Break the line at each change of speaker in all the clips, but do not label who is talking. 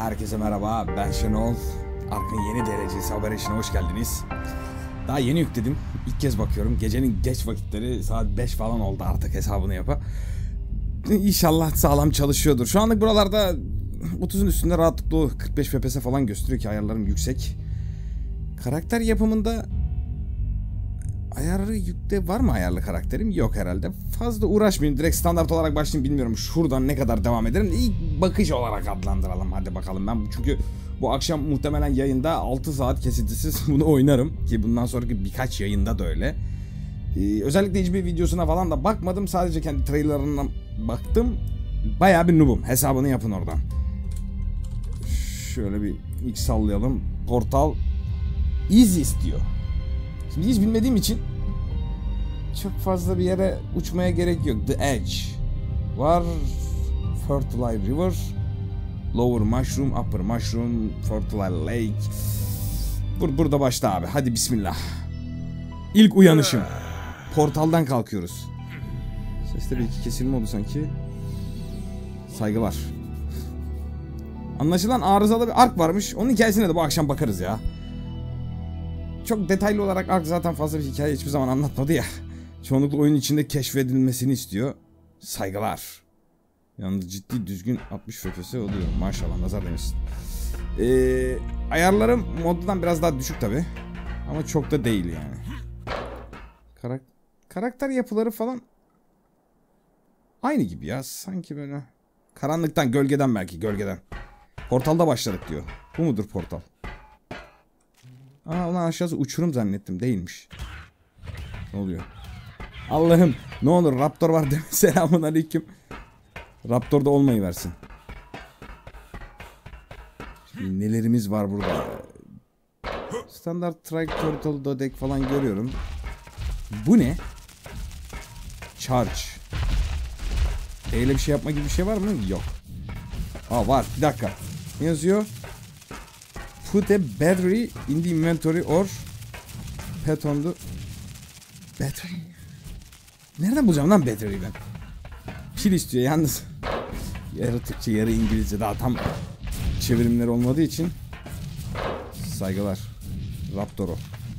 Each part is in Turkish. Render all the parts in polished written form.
Herkese merhaba, ben Şenol. Ark'ın yeni derecesi haber işine hoş geldiniz. Daha yeni yükledim. İlk kez bakıyorum. Gecenin geç vakitleri saat 5 falan oldu artık hesabını yapa. İnşallah sağlam çalışıyordur. Şu anlık buralarda 30'un üstünde rahatlıkla 45 FPS falan gösteriyor ki ayarlarım yüksek. Karakter yapımında ayarı yükte var mı ayarlı karakterim? Yok herhalde. Fazla uğraşmayayım. Direkt standart olarak başlayayım, bilmiyorum. Şuradan ne kadar devam ederim. İlk bakış olarak adlandıralım. Hadi bakalım. Ben çünkü bu akşam muhtemelen yayında 6 saat kesintisiz bunu oynarım. Ki bundan sonraki birkaç yayında da öyle. Özellikle hiçbir videosuna falan da bakmadım. Sadece kendi trailerına baktım. Bayağı bir noobum. Hesabını yapın oradan. Şöyle bir ilk sallayalım. Portal easy istiyor. Şimdi hiç bilmediğim için çok fazla bir yere uçmaya gerek yok. The Edge var. Fertile River, Lower Mushroom, Upper Mushroom, Fertile Lake. Burada başla abi. Hadi bismillah. İlk uyanışım. Portaldan kalkıyoruz. Seste bir iki kesilme oldu sanki. Saygılar. Anlaşılan arızalı bir ark varmış. Onun hikayesine de bu akşam bakarız ya. Çok detaylı olarak Ark zaten fazla bir hikaye hiçbir zaman anlatmadı ya. Çoğunlukla oyun içinde keşfedilmesini istiyor. Saygılar. Yalnız ciddi düzgün 60 FPS oluyor. Maşallah, nazar değmesin. Ayarlarım moddan biraz daha düşük tabi. Ama çok da değil yani. Karakter yapıları falan aynı gibi ya. Sanki böyle karanlıktan, gölgeden, belki gölgeden. Portalda başladık diyor. Bu mudur portal? Aa, ulan aşağısı uçurum zannettim. Değilmiş. Ne oluyor? Allah'ım, ne olur Raptor var deme. Selamun aleyküm. Raptor da olmayı versin. Şimdi nelerimiz var burada? Standart Trike Turtle Dodek falan görüyorum. Bu ne? Charge. Öyle bir şey yapma gibi bir şey var mı? Yok. Aa, var. Bir dakika. Ne yazıyor? Put a battery in the inventory or put on the battery. Nereden bulacağım lan battery'yi ben? Pil istiyor yalnız. Yarı Türkçe yarı İngilizce, daha tam çevirimleri olmadığı için. Saygılar. Raptor'u.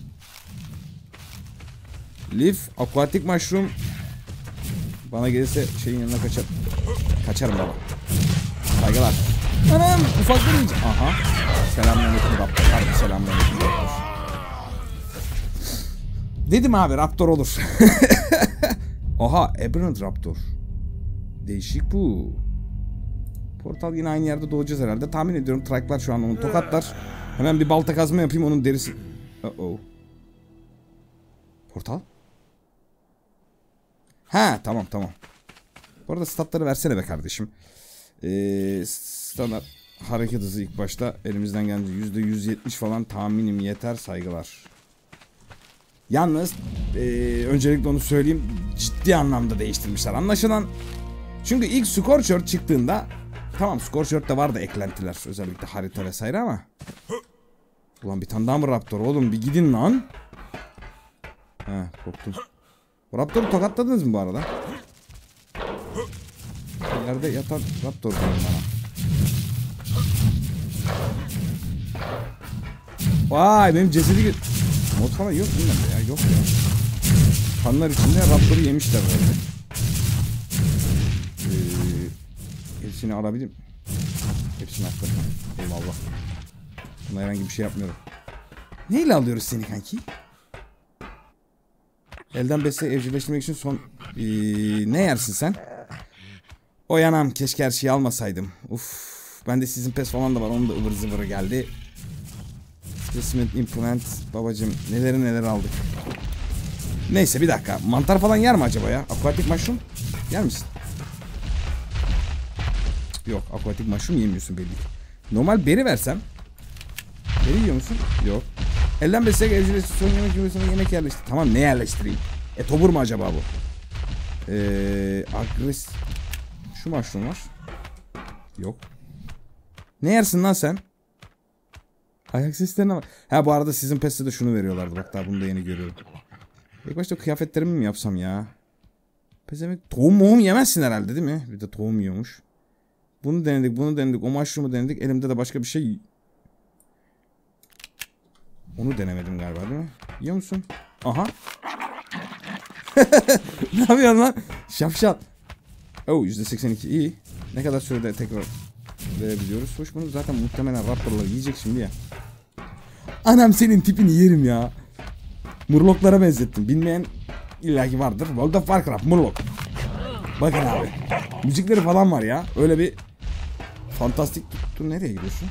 Leaf, aquatic mushroom. Bana gelirse şeyin yanına kaçarım baba. Saygılar. Anam, ufakları yiyeceğim. Aha. Selamünaleyküm Raptor. Harbi selamünaleyküm Raptor. Dedim abi, Raptor olur. Oha, Aberrant Raptor. Değişik bu. Portal yine aynı yerde doğacağız herhalde. Tahmin ediyorum Trike'lar şu an onu tokatlar. Hemen bir balta kazma yapayım, onun derisi. Uh-oh. Portal? Ha, tamam. Bu arada statları versene be kardeşim. Standart hareket hızı ilk başta elimizden gelince %170 falan tahminim yeter, saygılar. Yalnız öncelikle onu söyleyeyim, ciddi anlamda değiştirmişler anlaşılan. Çünkü ilk Scorcher çıktığında tamam, Scorcher'da vardı eklentiler, özellikle harita vesaire, ama ulan bir tane daha mı Raptor oğlum, bir gidin lan. He, korktum. Raptor'u tokatladınız mı bu arada? Yerde yatan Raptor diyorum bana. Vay, benim cesedi mod falan yok bilmem ya, yok ya. Kanlar içinde Raptor'u yemişler böyle. Hepsini alabilirim. Hepsini hakikaten. Eyvallah. Buna herhangi bir şey yapmıyorum. Neyle alıyoruz seni kanki? Elden besle evcilleştirmek için son... ne yersin sen? O yanam, keşke her şeyi almasaydım. Uf, ben de sizin pes falan da var, onun da ıvır zıvırı geldi. Placement implement babacım, neler aldık. Neyse, bir dakika, mantar falan yer mi acaba ya? Aquatic mushroom yer misin? Yok, aquatic mushroom yemiyorsun belli. Normal beri versem. Beri yiyor musun? Yok. Elden besleyek evcilleştir, son yemek cümlesine yemek yerleştir. Tamam, ne yerleştireyim? Tobur mu acaba bu? Agres. Şu mushroom var. Yok. Ne yersin lan sen? Ayak seslerine bak. Ha, bu arada sizin peste de şunu veriyorlardı. Bak, daha bunu da yeni görüyorum. İlk başta kıyafetlerimi mi yapsam ya? Pezemek tohum yemezsin herhalde değil mi? Bir de tohum yiyormuş. Bunu denedik, bunu denedik. O mushroom'u denedik. Elimde de başka bir şey. Onu denemedim galiba değil mi? Yiyor musun? Aha. Ne yapıyorsun lan? Şapşal. Oh, %82 iyi. Ne kadar sürede tekrar verebiliyoruz? Hoş, bunu zaten muhtemelen raptorlar yiyecek şimdi ya. Anam senin tipini yerim ya. Murloklara benzettim. Bilmeyen illaki vardır. World of Warcraft Murlok. Bakın abi. Müzikleri falan var ya. Öyle bir fantastik. Dur, nereye gidiyorsun?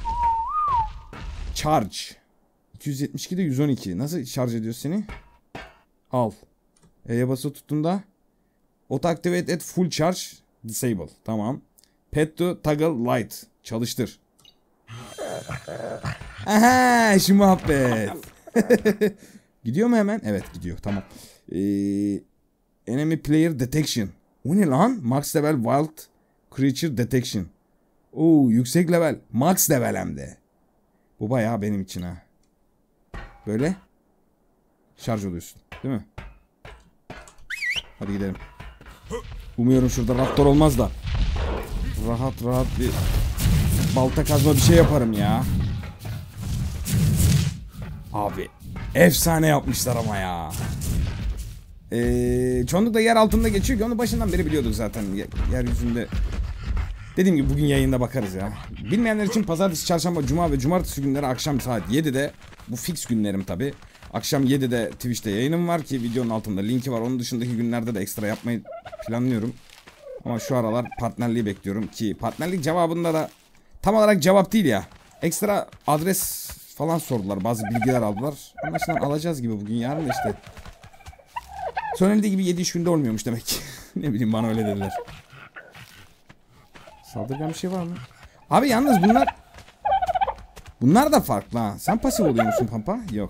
Charge. 272'de 112. Nasıl şarj ediyor seni? Al. E'ye basılı tuttuğunda auto activate at full charge disable. Tamam. Pet to toggle light. Çalıştır. Aha, şu muhabbet. Gidiyor mu hemen? Evet gidiyor. Tamam. Enemy player detection. O ne lan? Max level wild creature detection. Oo, yüksek level. Max level hem de. Bu bayağı benim için ha. Böyle şarj oluyorsun, değil mi? Hadi gidelim. Umuyorum şurada raptor olmaz da rahat rahat bir balta kazma bir şey yaparım ya. Abi efsane yapmışlar ama ya. Çoğunlukla yer altında geçiyor ki onu başından beri biliyorduk zaten. Yeryüzünde. Dediğim gibi bugün yayında bakarız ya. Bilmeyenler için pazartesi, çarşamba, cuma ve cumartesi günleri akşam saat 7'de. Bu fix günlerim tabi. Akşam 7'de Twitch'te yayınım var ki videonun altında linki var. Onun dışındaki günlerde de ekstra yapmayı planlıyorum. Ama şu aralar partnerliği bekliyorum ki partnerlik cevabında da tam olarak cevap değil ya. Ekstra adres falan sordular. Bazı bilgiler aldılar. Anlaşılan alacağız gibi bugün, yarın da işte. Söylendiği gibi 7 iş günde olmuyormuş demek ki. Ne bileyim, bana öyle dediler. Saldırgan bir şey var mı? Abi yalnız bunlar da farklı ha. Sen pasif oluyor musun Pampa? Yok.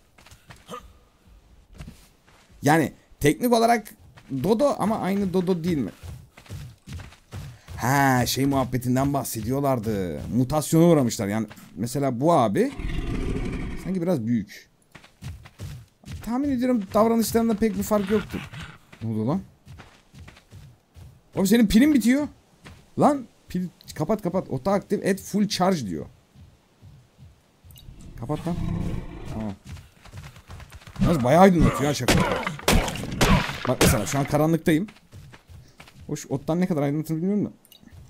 Yani teknik olarak Dodo ama aynı Dodo değil mi? Ha, şey muhabbetinden bahsediyorlardı. Mutasyona uğramışlar. Yani mesela bu abi sanki biraz büyük. Tahmin ediyorum davranışlarında pek bir fark yoktu. Ne oldu lan? Oğlum senin pilin bitiyor. Lan pil kapat. Auto active at full charge diyor. Kapat lan. Tamam. Yalnız bayağı aydınlatıyor ya şaka. Bak mesela şu an karanlıktayım. Hoş, ottan ne kadar aydınlatır bilmiyorum da.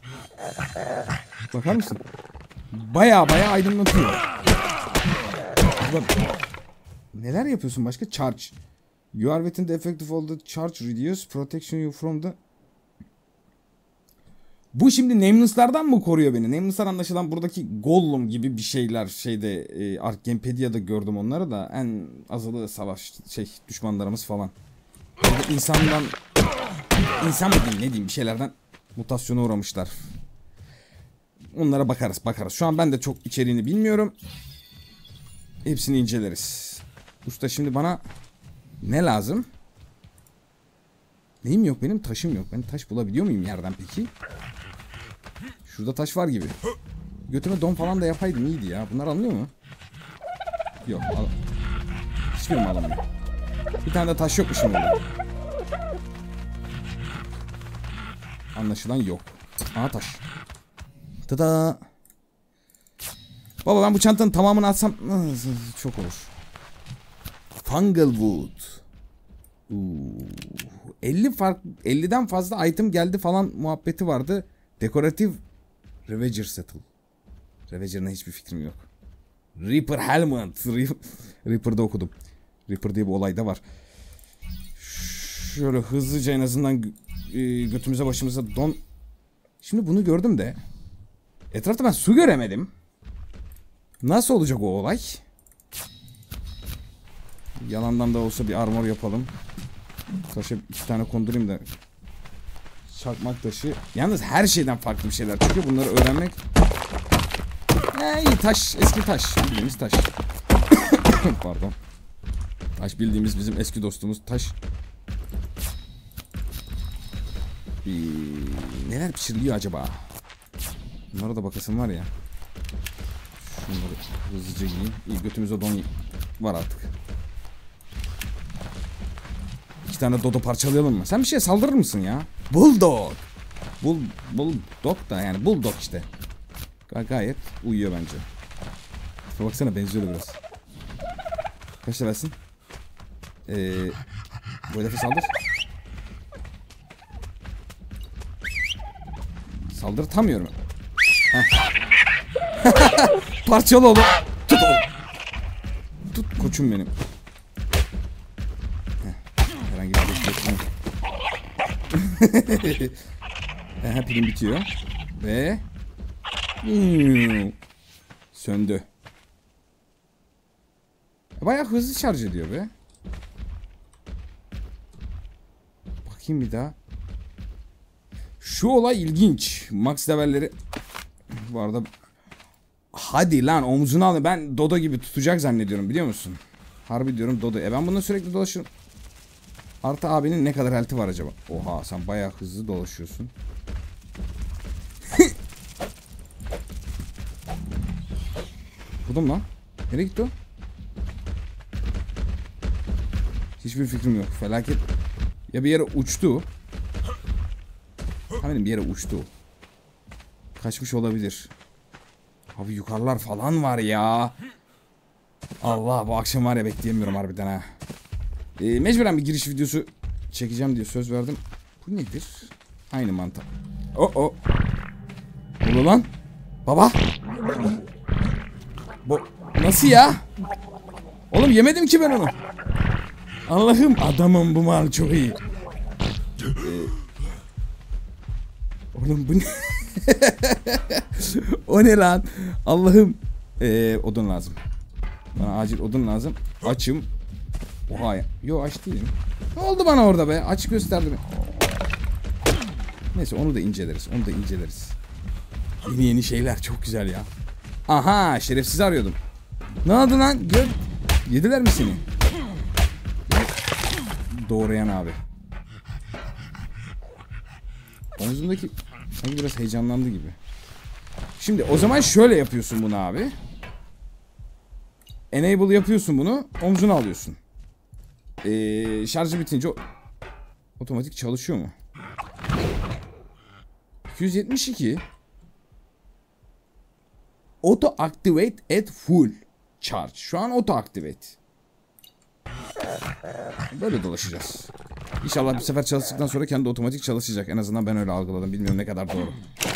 Bakar mısın? Bayağı aydınlatıyor. Neler yapıyorsun başka? Charge. You are within the effective of the charge reduce protection you from the... Bu şimdi Nameless'lardan mı koruyor beni? Nameless'lar anlaşılan buradaki Gollum gibi bir şeyler. Şeyde Arkempedia'da gördüm onları da. En azılı savaş düşmanlarımız falan. Burada insan mı diyeyim, ne diyeyim, bir şeylerden mutasyona uğramışlar. Onlara bakarız. Şu an ben de çok içeriğini bilmiyorum. Hepsini inceleriz. Usta şimdi bana ne lazım? Neyim yok benim? Taşım yok. Ben taş bulabiliyor muyum yerden peki? Şurada taş var gibi. Götüme don falan da yapaydım iyiydi ya. Bunlar alınıyor mu? Yok. Hiçbirim alamıyor. Bir tane de taş yok mu şimdi? Anlaşılan yok. Aha taş. Tada. Baba ben bu çantanın tamamını atsam çok olur. Funglewood. 50'den fazla item geldi falan muhabbeti vardı. Dekoratif Ravager Settle. Ravager'ına hiçbir fikrim yok. Reaper Helmet. Reaper'da okudum. Reaper diye bir olay da var. Şöyle hızlıca en azından götümüze başımıza don. Şimdi bunu gördüm de etrafta ben su göremedim. Nasıl olacak o olay? Yalandan da olsa bir armor yapalım. Taşa 2 tane kondurayım da. Çakmak taşı. Yalnız her şeyden farklı bir şeyler çıkıyor. Bunları öğrenmek. İyi taş. Eski taş. Bildiğimiz taş. Pardon. Taş bildiğimiz bizim eski dostumuz taş. Neler pişiriliyor acaba? Bunlara da bakasım var ya. Şunları hızlıca giyeyim. İyi, götümüzde don var artık. 2 tane dodo parçalayalım mı? Sen bir şeye saldırır mısın ya? Bulldog. Bulldog da yani bulldog işte. Gayet uyuyor bence. Baksana benziyor biraz. Kaç levelsin? Bu hedefe saldır. Saldırtamıyorum. Parçalı oğlum. Tut oğlum. Tut koçum benim. Herhangi bir şey yok. Pilim bitiyor. Ve söndü. Bayağı hızlı şarj ediyor be. Bakayım bir daha. Şu olay ilginç. Max levelleri bu arada. Hadi lan omzunu al. Ben Dodo gibi tutacak zannediyorum biliyor musun? Harbi diyorum Dodo. Ben bununla sürekli dolaşıyorum. Artı abinin ne kadar health'i var acaba? Oha sen bayağı hızlı dolaşıyorsun. Buldum lan. Nereye gitti o? Hiçbir fikrim yok. Felaket. Ya bir yere uçtu. Benim bir yere uçtu. Kaçmış olabilir. Abi yukarılar falan var ya. Allah bu akşam var ya bekleyemiyorum harbiden ha. Mecburen bir giriş videosu çekeceğim diye söz verdim. Bu nedir? Aynı mantık. O. Ulu lan. Baba. Bu nasıl ya? Oğlum yemedim ki ben onu. Allah'ım adamım bu mal çok iyi. Oğlum bu ne? O ne lan? Allah'ım. Odun lazım. Bana acil odun lazım. Açım. Oha ya. Yo aç değilim. Ne oldu bana orada be? Aç gösterdi mi? Neyse onu da inceleriz. Yeni şeyler çok güzel ya. Aha şerefsiz arıyordum. Ne oldu lan? Yediler mi seni? Doğrayan abi. Omzumdaki sanki biraz heyecanlandı gibi. Şimdi o zaman şöyle yapıyorsun bunu abi. Enable yapıyorsun bunu. Omzuna alıyorsun. Şarjı bitince otomatik çalışıyor mu? 272 Auto activate at full charge. Şu an auto activate. Böyle dolaşacağız. İnşallah bir sefer çalıştıktan sonra kendi otomatik çalışacak. En azından ben öyle algıladım. Bilmiyorum ne kadar doğru.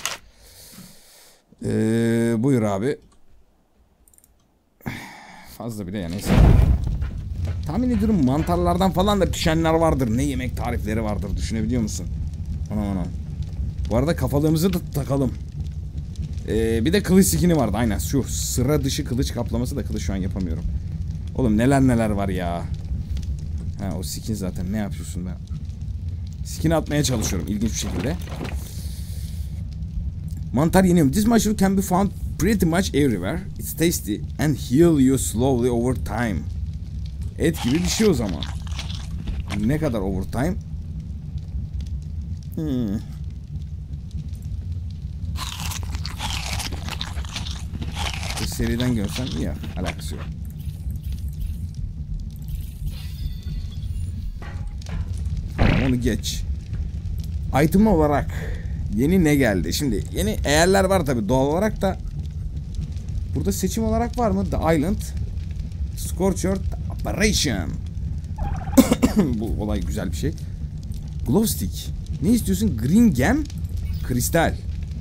Buyur abi. Fazla bile ya neyse. Tahmin ediyorum mantarlardan falan da pişenler vardır. Ne yemek tarifleri vardır. Düşünebiliyor musun? Anam. Bu arada kafalığımızı da takalım. Bir de kılıç skini vardı. Aynen şu sıra dışı kılıç kaplaması da kılıç şu an yapamıyorum. Oğlum neler var ya. Ha o skin zaten ne yapıyorsun ben? Skin'i atmaya çalışıyorum ilginç bir şekilde. Mantar yeniyorum. This mushroom can be found pretty much everywhere. It's tasty and heal you slowly over time. Et gibi bir şey o zaman. Ne kadar over time? Seriden görsen iyi ya. Alakası yok. Onu geç. Item olarak yeni ne geldi? Şimdi yeni eğerler var tabi doğal olarak da. Burada seçim olarak var mı? The Island Scorched Operation. Bu olay güzel bir şey. Glow Stick. Ne istiyorsun? Green Gem Kristal.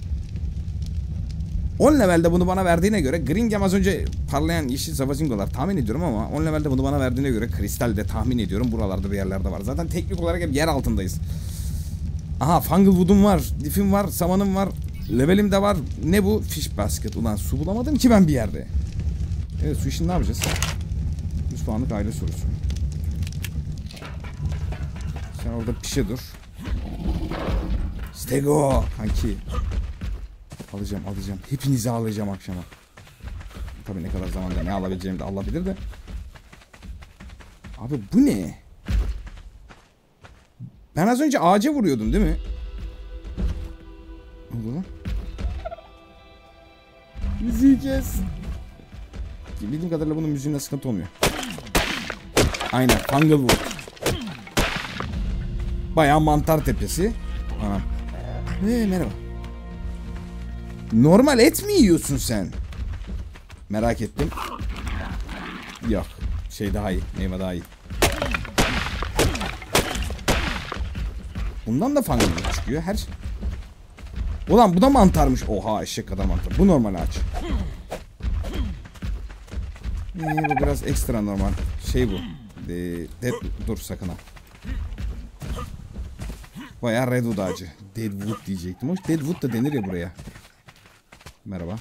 10 levelde bunu bana verdiğine göre Green Gem az önce parlayan yeşil Zavazingo'lar tahmin ediyorum ama 10 levelde bunu bana verdiğine göre Kristal de tahmin ediyorum buralarda bir yerlerde var. Zaten teknik olarak hep yer altındayız. Aha Funglewood'um var, Diff'im var, Saman'ım var, levelim de var. Ne bu? Fish Basket. Ulan su bulamadım ki ben bir yerde. Evet su işini ne yapacağız? 100 puanlık aile sorusu. Sen orada pişe dur. Stego kanki. Alacağım. Hepinizi alacağım akşama. Tabii ne kadar zamanda ne alabileceğimi de Allah bilir de. Abi bu ne? Ben az önce ağaca vuruyordum değil mi? Ne oldu lan? Müziği kes. Bildiğim kadarıyla bunun müziğinde sıkıntı olmuyor. Aynen. Funglewood. Bayağı mantar tepesi. Anam. Merhaba. Normal et mi yiyorsun sen? Merak ettim. Yok. Şey daha iyi. Meyve daha iyi. Bundan da fungi çıkıyor. Her şey. Ulan bu da mantarmış. Oha eşek kadar mantar. Bu normal ağaç. Bu biraz ekstra normal. Şey bu. Dur sakın ha. Bayağı redwood ağacı. Deadwood diyecektim. Hoş deadwood da denir ya buraya. Merhaba.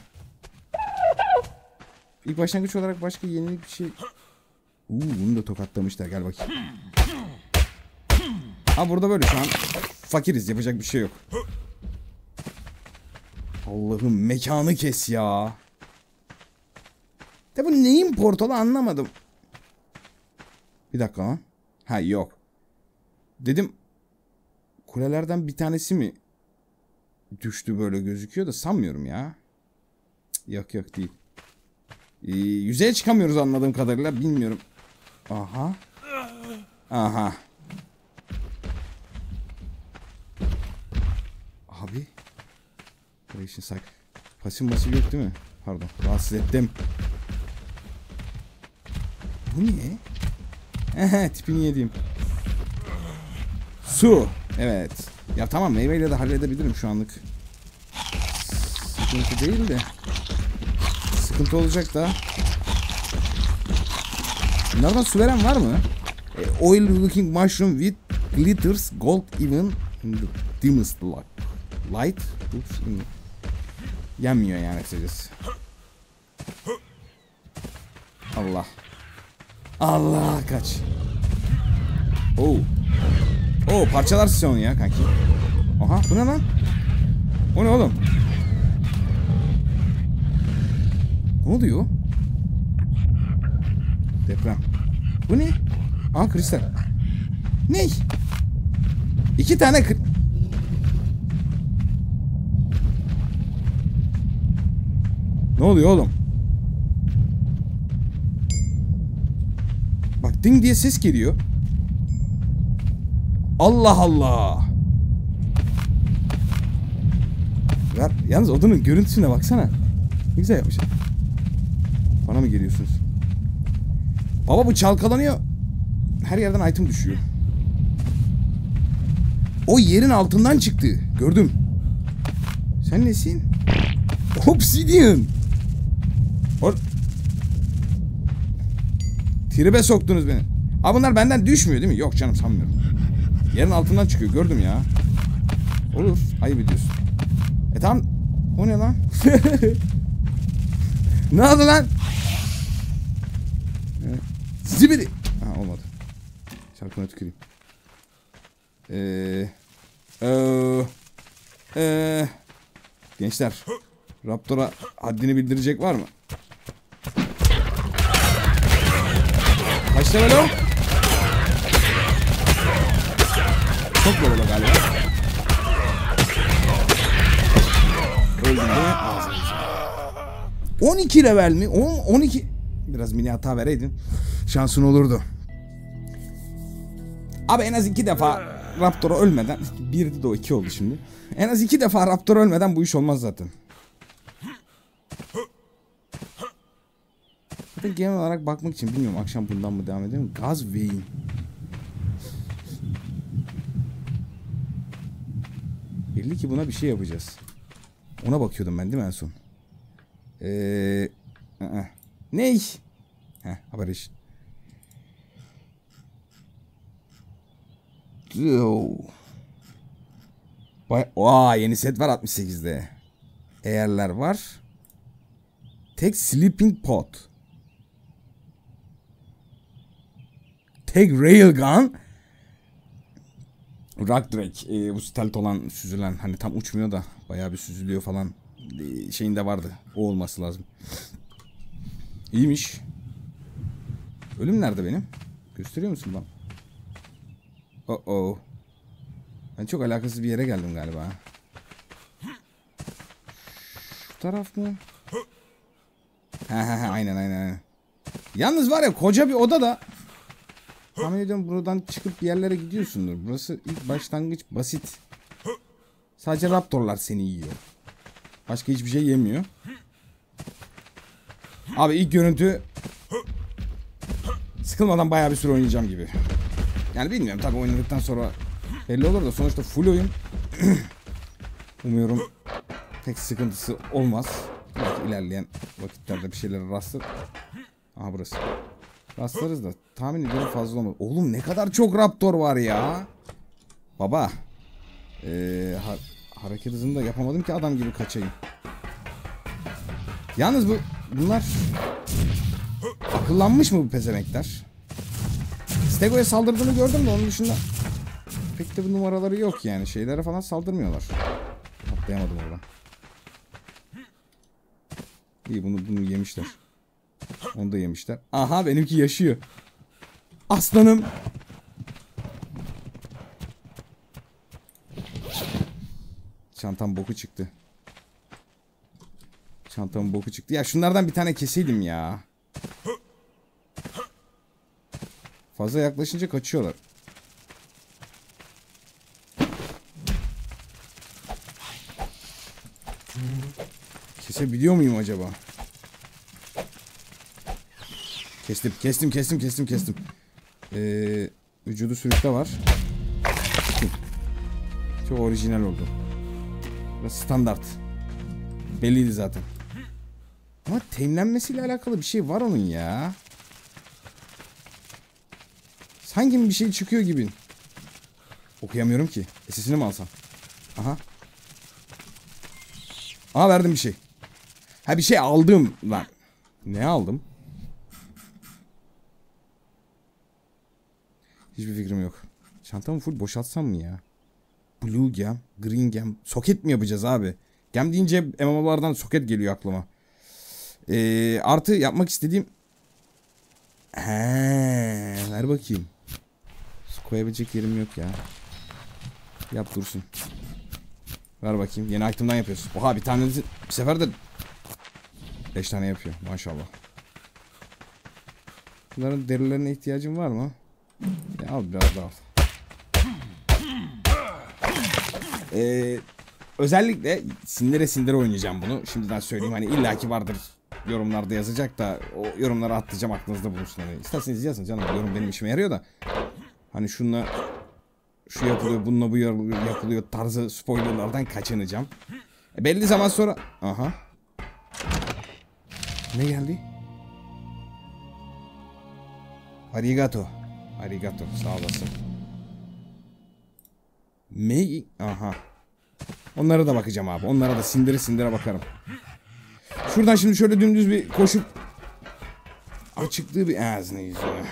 İlk başlangıç olarak başka yenilik bir şey... bunu da tokatlamışlar. Gel bakayım. Ha burada böyle şu an fakiriz. Yapacak bir şey yok. Allah'ım mekanı kes ya. De bu neyin portalı anlamadım. Bir dakika lan. Ha yok. Dedim kulelerden bir tanesi mi düştü böyle gözüküyor da sanmıyorum ya. Yok yok değil. Yüzeye çıkamıyoruz anladığım kadarıyla bilmiyorum. Aha. Aha. Abi. Creation Sack. Pasif masif yok değil mi? Pardon. Rahatsız ettim. Bu ne? Tipini yediğim. Su. Evet. Ya tamam meyveyle de halledebilirim şu anlık. Sıkıntı değil de. Sıkıntı olacak da. Bunlardan su veren var mı? Oil looking mushroom with glitters gold even in the dimmest light. Oops. Yenmiyor yani kısacası. Allah. Allah kaç. Parçalarsın onu ya kanki. Aha bu ne lan? O ne oğlum? Ne oluyor? Deprem. Bu ne? Aa kristal. Ne? 2 tane Ne oluyor oğlum? Bak ding diye ses geliyor. Allah Allah. Ver. Yalnız odanın görüntüsüne baksana. Ne güzel yapmışlar. Bana mı geliyorsunuz? Baba bu çalkalanıyor. Her yerden item düşüyor. O yerin altından çıktı. Gördüm. Sen nesin? Obsidian. Tribe soktunuz beni. Aa bunlar benden düşmüyor değil mi? Yok canım sanmıyorum. Yerin altından çıkıyor. Gördüm ya. Olur. Ayıp ediyorsun. Tamam. O ne lan? Ne oldu lan? Zibidi. Ha olmadı. Şarkına tüküreyim. Gençler. Raptor'a haddini bildirecek var mı? Kaç level o? Çok level galiba. Öldüm değil mi? 12 level mi? 12. Biraz mini hata vereydin. Şansın olurdu. Abi en az 2 defa Raptor'a ölmeden. 1'di de o 2 oldu şimdi. En az 2 defa Raptor'a ölmeden bu iş olmaz zaten. Zaten genel olarak bakmak için bilmiyorum akşam bundan mı devam edelim. Gaz vein. Belli ki buna bir şey yapacağız. Ona bakıyordum ben değil mi en son? Ney? Haber iş. Yeni set var 68'de. Eğerler var. Tek sleeping pot. Tek railgun. Rock Drake. Bu stealth olan süzülen. Hani tam uçmuyor da. Bayağı bir süzülüyor falan. Şeyinde vardı. O olması lazım. İyiymiş. Ölüm nerede benim? Gösteriyor musun lan? Ben çok alakasız bir yere geldim galiba. Şu taraf mı? Aynen. Yalnız var ya koca bir oda da. Tahmin ediyorum buradan çıkıp bir yerlere gidiyorsundur. Burası ilk başlangıç basit. Sadece raptorlar seni yiyor. Başka hiçbir şey yemiyor. Abi ilk görüntü sıkılmadan bayağı bir süre oynayacağım gibi. Yani bilmiyorum tabii, oynadıktan sonra belli olur da sonuçta full oyun. Umuyorum pek sıkıntısı olmaz. Belki ilerleyen vakitlerde bir şeylere rastlar. Aha burası. Rastlarız da tahmin ediyorum fazla olmaz. Oğlum ne kadar çok raptor var ya. Baba. Hareket hızını da yapamadım ki adam gibi kaçayım. Yalnız bunlar akıllanmış mı bu pezemekler? Stego'ya saldırdığını gördüm de onun dışında pek de bu numaraları yok yani. Şeylere falan saldırmıyorlar. Atlayamadım oradan. İyi, bunu yemişler. Onu da yemişler. Aha, benimki yaşıyor. Aslanım. Çantam boku çıktı. Çantamın boku çıktı. Ya şunlardan bir tane keseydim ya. Fazla yaklaşınca kaçıyorlar. Kesebiliyor muyum acaba? Kestim. Vücudu sürükte var. Çok orijinal oldu. Burası standart. Belliydi zaten. Ama temlenmesiyle alakalı bir şey var onun ya. Sanki bir şey çıkıyor gibi. Okuyamıyorum ki. Sesini mi alsam? Aha. Aa, verdim bir şey. Ha, bir şey aldım lan. Ne aldım? Hiçbir fikrim yok. Çantamı full boşaltsam mı ya? Blue gem, green gem. Soket mi yapacağız abi? Gem deyince MMO'lardan soket geliyor aklıma. Artı yapmak istediğim... Ver bakayım. Su koyabilecek yerim yok ya. Yap dursun. Ver bakayım. Yeni item'dan yapıyoruz. Oha, bir tanesi bir seferde 5 tane yapıyor. Maşallah. Bunların derilerine ihtiyacın var mı? Ya, al biraz daha al. Özellikle sindire oynayacağım bunu. Şimdiden söyleyeyim, hani illaki vardır yorumlarda yazacak da o yorumlara atlayacağım, aklınızda bulunsun. Hani isterseniz yazın canım, yorum benim işime yarıyor da. Hani şununla şu yapılıyor, bununla bu yapılıyor tarzı spoilerlardan kaçınacağım. Belli zaman sonra... Aha. Ne geldi? Arigato. Sağ olasın. Aha. Onlara da bakacağım abi. Onlara da sindire bakarım. Şuradan şimdi şöyle dümdüz bir koşup açıklığı bir ağzına yüzüne.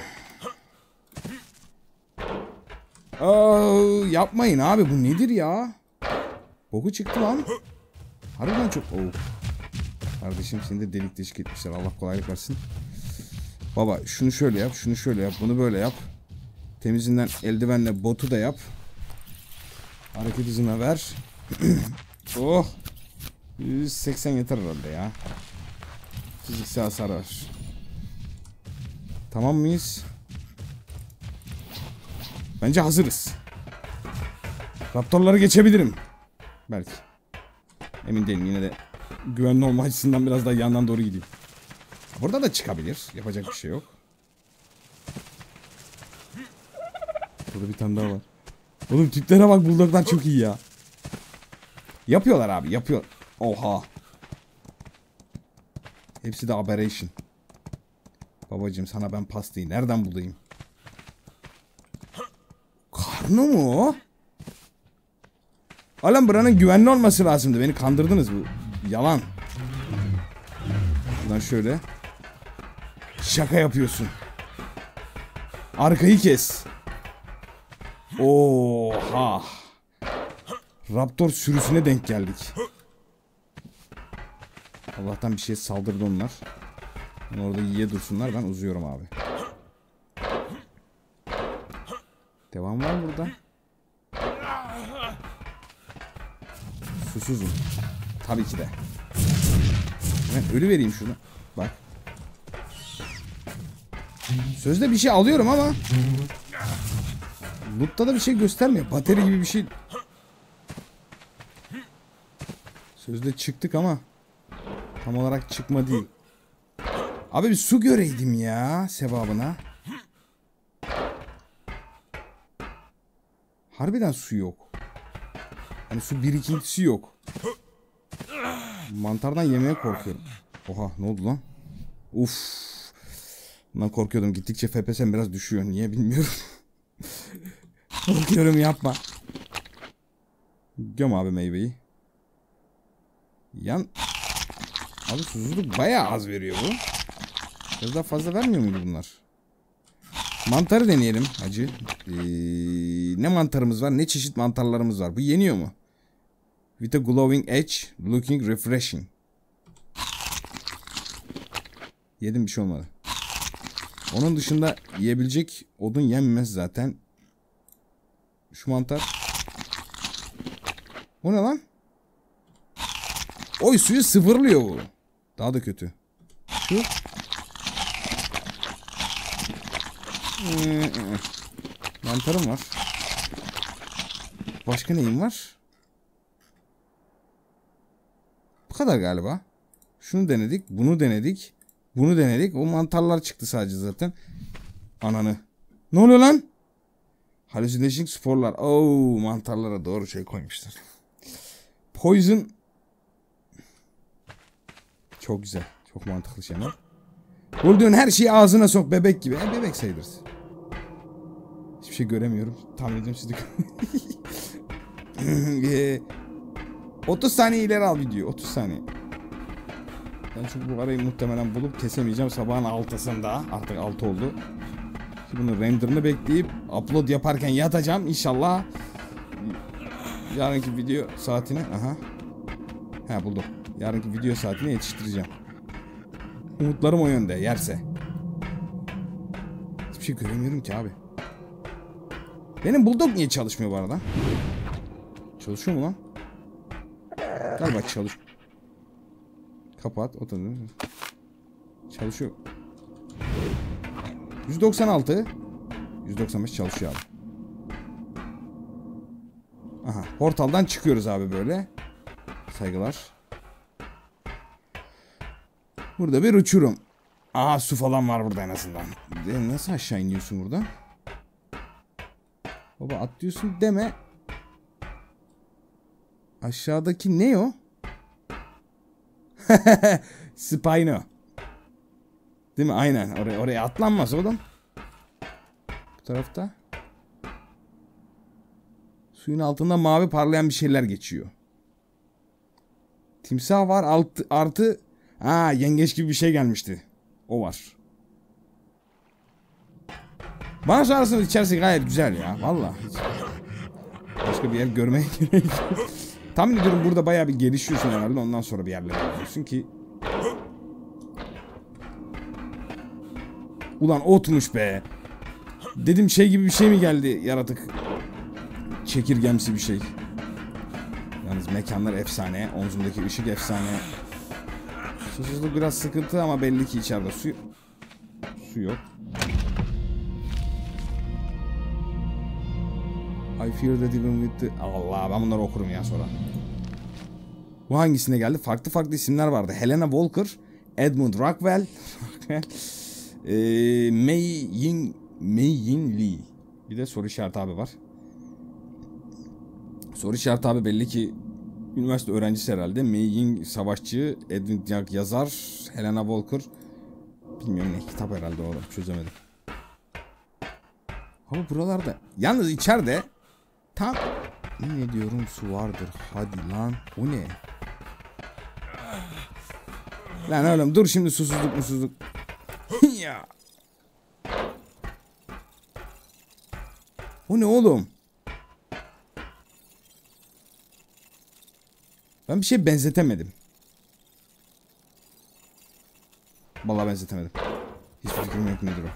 Yapmayın abi, bu nedir ya? Boku çıktı lan. Harbiden çok. Kardeşim, seni de delik deşik etmişler. Allah kolaylık versin. Baba şunu şöyle yap, şunu şöyle yap, bunu böyle yap. Temizinden eldivenle botu da yap. Hareket hızına ver. Oh. 180 yeter herhalde ya. Fiziksel hasar var. Tamam mıyız? Bence hazırız. Raptorları geçebilirim. Belki. Emin değilim, yine de güvenli olma açısından biraz daha yandan doğru gideyim. Burada da çıkabilir. Yapacak bir şey yok. Burada bir tane daha var. Oğlum tiplere bak, bulldoglar çok iyi ya. Yapıyorlar abi, yapıyor. Oha. Hepsi de aberration. Babacım, sana ben pastayı nereden bulayım? Karnı mı o? Oğlum buranın güvenli olması lazımdı. Beni kandırdınız, bu yalan. Buradan şöyle. Şaka yapıyorsun. Arkayı kes. Oha. Raptor sürüsüne denk geldik. Allah'tan bir şey saldırdı onlar. Orada yiye dursunlar, ben uzuyorum abi. Devam var burada. Susuzum. Tabii ki de. Ben ölü vereyim şunu. Bak. Sözde bir şey alıyorum ama loot'ta da bir şey göstermiyor. Bateri gibi bir şey. Sözde çıktık ama tam olarak çıkma değil. Abi bir su göreydim ya sevabına. Harbiden su yok. Hani su birikintisi yok. Mantardan yemeye korkuyorum. Oha ne oldu lan? Uf. Bundan korkuyordum. Gittikçe FPS'm biraz düşüyor. Niye bilmiyorum. Korkuyorum yapma. Göm abi meyveyi. Abi susuzluk bayağı az veriyor bu. Biraz daha fazla vermiyor muydu bunlar? Mantarı deneyelim hacı. Ne mantarımız var, ne çeşit mantarlarımız var. Bu yeniyor mu? With a glowing edge, looking refreshing. Yedim, bir şey olmadı. Onun dışında yiyebilecek odun yenmez zaten. Şu mantar. O ne lan? Oy, suyu sıfırlıyor bu. Daha da kötü. Şu. Mantarım var. Başka neyim var? Bu kadar galiba. Şunu denedik, bunu denedik, bunu denedik. O mantarlar çıktı sadece zaten. Ananı. Ne oluyor lan? Hallucination sporlar. Oo, mantarlara doğru şey koymuşlar. Poison. Çok güzel. Çok mantıklı şeyler. Bulduğun her şeyi ağzına sok bebek gibi. Bebek sayılırız. Hiçbir şey göremiyorum. Tahmin ediyorum siz de 30 saniye ileri al video. 30 saniye. Ben çünkü bu arayı muhtemelen bulup kesemeyeceğim. Sabahın 6'sında. Artık 6 oldu. Şimdi bunun renderını bekleyip upload yaparken yatacağım. İnşallah yarınki video saatini. Aha. Ha, buldum. Yarınki video saatine yetiştireceğim. Umutlarım o yönde. Yerse. Hiçbir şey göremiyorum ki abi. Benim bulldog niye çalışmıyor bu arada? Çalışıyor mu lan? Galiba çalış. Kapat. Çalışıyor. 196. 195 çalışıyor abi. Aha. Portaldan çıkıyoruz abi böyle. Saygılar. Burada bir uçurum. Aha, su falan var burada en azından. Nasıl aşağı iniyorsun burada? Baba atlıyorsun deme. Aşağıdaki ne o? Spino. Değil mi? Aynen. Oraya atlanmaz oğlum. Bu tarafta. Suyun altında mavi parlayan bir şeyler geçiyor. Timsah var. Artı. Yengeç gibi bir şey gelmişti. O var. Bana sorarsanız içerisi gayet güzel ya. Vallahi. Başka bir yer görmeye gerek yok. Tahmin ediyorum burada bayağı bir gelişiyorsun herhalde. Ondan sonra bir yerlere gidiyorsun ki. Ulan otmuş be. Dedim şey gibi bir şey mi geldi yaratık? Çekirgemsi bir şey. Yalnız mekanlar efsane. Omzumdaki ışık efsane. Susuzluk biraz sıkıntı ama belli ki içeride su yok. I fear that even with the... Allah, ben bunları okurum ya sonra. Bu hangisine geldi? Farklı farklı isimler vardı. Helena Walker, Edmund Rockwell, Mei Yin Lee. Bir de soru işareti abi var. Soru işareti abi belli ki üniversite öğrencisi herhalde. Mei Yin savaşçı, Edmund Young yazar, Helena Walker. Bilmiyorum ne kitap herhalde, orada çözemedim. Ama buralarda yalnız içeride tam ne diyorum su vardır. Hadi lan, o ne? Lan oğlum dur şimdi, susuzluk. Ya. O ne oğlum? Ben bir şey benzetemedim. Vallahi benzetemedim. Hiçbir fikrim yok nedir o.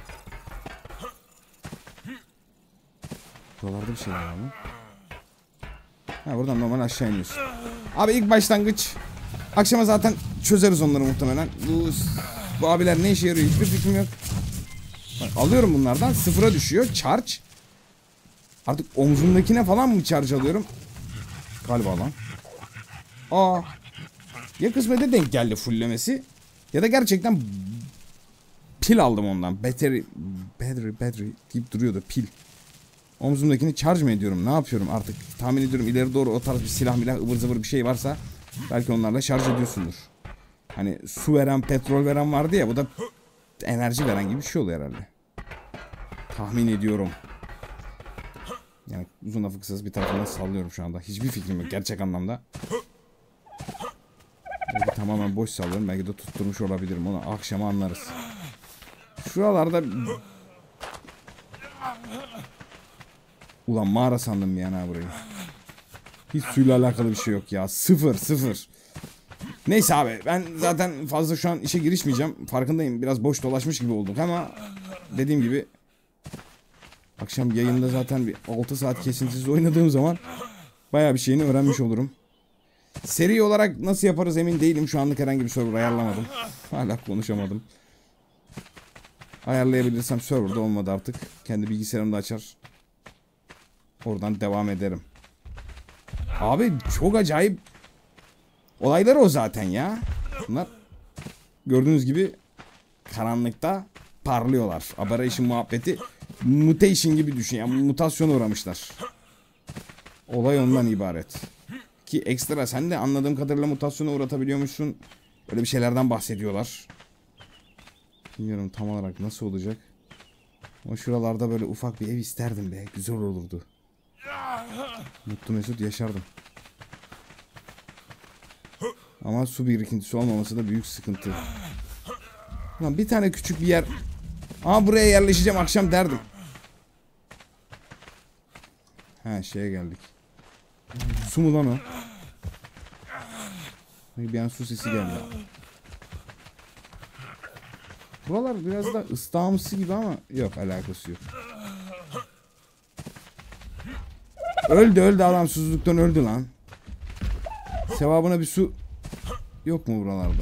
Buralarda bir şey var mı? Ha, buradan normal aşağı iniyorsun. Abi ilk başlangıç. Akşama zaten çözeriz onları muhtemelen. Bu abiler ne işe yarıyor hiçbir fikrim yok. Bak, alıyorum bunlardan, sıfıra düşüyor. Charge. Artık omzumdakine falan mı charge alıyorum? Galiba lan. Aa. Ya kısmete denk geldi fulllemesi ya da gerçekten pil aldım ondan. Battery deyip duruyordu pil. Omzumdakini charge mı ediyorum? Ne yapıyorum artık? Tahmin ediyorum ileri doğru o tarz bir silah milah ıvır zıvır bir şey varsa belki onlarla şarj ediyorsundur. Hani su veren, petrol veren vardı ya, bu da enerji veren gibi bir şey oluyor herhalde. Tahmin ediyorum. Yani uzun lafı kısası bir tarafından sallıyorum şu anda. Hiçbir fikrim yok gerçek anlamda. Belki tamamen boş sallıyorum. Belki de tutturmuş olabilirim. Onu akşama anlarız. Şuralarda... Ulan mağara sandım bir yana burayı. Hiç suyla alakalı bir şey yok ya. Sıfır. Neyse abi, ben zaten fazla şu an işe girişmeyeceğim. Farkındayım, biraz boş dolaşmış gibi olduk ama dediğim gibi akşam yayında zaten bir 6 saat kesintisiz oynadığım zaman bayağı bir şeyini öğrenmiş olurum. Seri olarak nasıl yaparız emin değilim. Şu anlık herhangi bir server ayarlamadım. Hala konuşamadım. Ayarlayabilirsem, serverda olmadı artık, kendi bilgisayarımda açar, oradan devam ederim. Abi çok acayip olaylar o zaten ya. Bunlar gördüğünüz gibi karanlıkta parlıyorlar. Aberration muhabbeti, mutation gibi düşün. Yani mutasyona uğramışlar. Olay ondan ibaret. Ki ekstra sen de anladığım kadarıyla mutasyona uğratabiliyormuşsun. Öyle bir şeylerden bahsediyorlar. Bilmiyorum tam olarak nasıl olacak. Ama şuralarda böyle ufak bir ev isterdim be. Güzel olurdu. Mutlu mesut yaşardım. Ama su birikintisi olmaması da büyük sıkıntı. Lan bir tane küçük bir yer. Aa, buraya yerleşeceğim akşam derdim. Ha, şeye geldik. Su mu lan o? Bir an su sesi geldi. Buralar biraz da ıstağımsı gibi ama yok, alakası yok. Öldü adam, susuzluktan öldü lan. Sevabına bir su yok mu buralarda?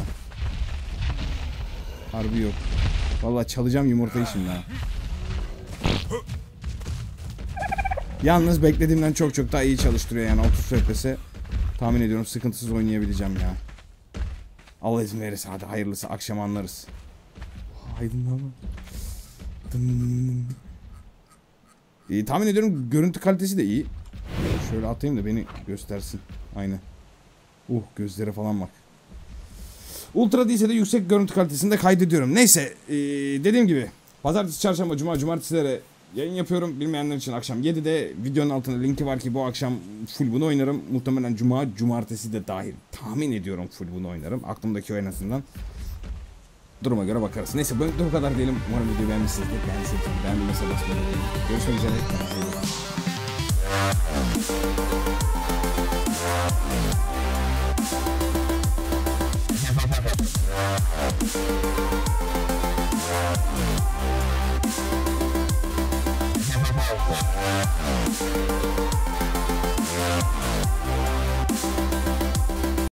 Harbi yok. Vallahi çalacağım yumurtayı şimdi ha. Yalnız beklediğimden çok daha iyi çalıştırıyor yani. 30 FPS'e tahmin ediyorum sıkıntısız oynayabileceğim ya. Allah izin verirse, hadi hayırlısı, akşam anlarız. Aydınlanma. Tahmin ediyorum görüntü kalitesi de iyi. Şöyle atayım da beni göstersin. Aynen. Gözlere falan bak. Ultra değilse de yüksek görüntü kalitesinde kaydediyorum. Neyse, dediğim gibi pazartesi, çarşamba, cuma, cumartesilere yayın yapıyorum. Bilmeyenler için akşam 7'de videonun altında linki var ki bu akşam full bunu oynarım. Muhtemelen cuma, cumartesi de dahil. Tahmin ediyorum full bunu oynarım. Aklımdaki o en azından. Duruma göre bakarız. Neyse, bu kadar diyelim. Umarım videoyu beğenmişsinizdir. Beğendiyseniz basmayı unutmayın. Görüşmek üzere. Kendinize iyi bakın.